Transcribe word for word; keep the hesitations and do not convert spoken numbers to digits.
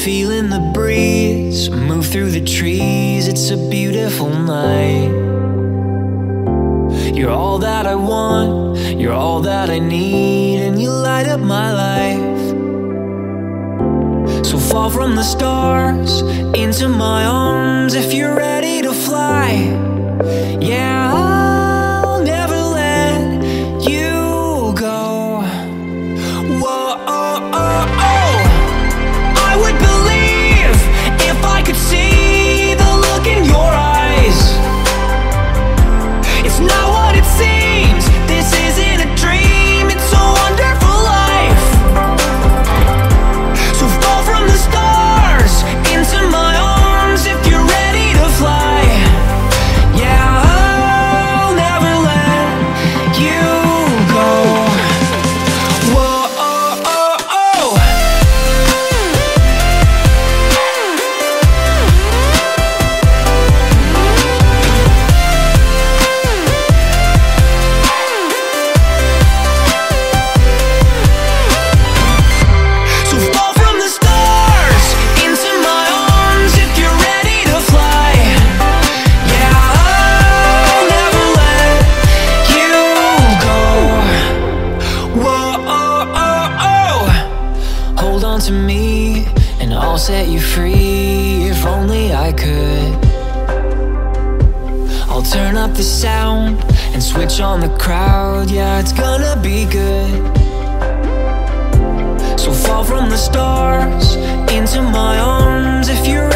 Feeling the breeze move through the trees. It's a beautiful night. You're all that I want, you're all that I need, and you light up my life. So fall from the stars into my arms if you're ready to fly. Yeah, I'll never let you go. Whoa, oh, oh, oh. I would believe if I could see the look in your eyes. It's not what it seems, this isn't a dream, it's a wonderful life. So fall from the stars into my arms if you're ready to fly. Yeah, I'll never let you go. Whoa, oh, oh, oh. So fall from the stars into my arms if you're ready to fly. Yeah, I'll never let you go. Whoa, oh, oh, oh. Hold on to me and I'll set you free. If only I could. I'll turn up the sound and switch on the crowd. Yeah, it's gonna be good. So fall from the stars into my arms if you're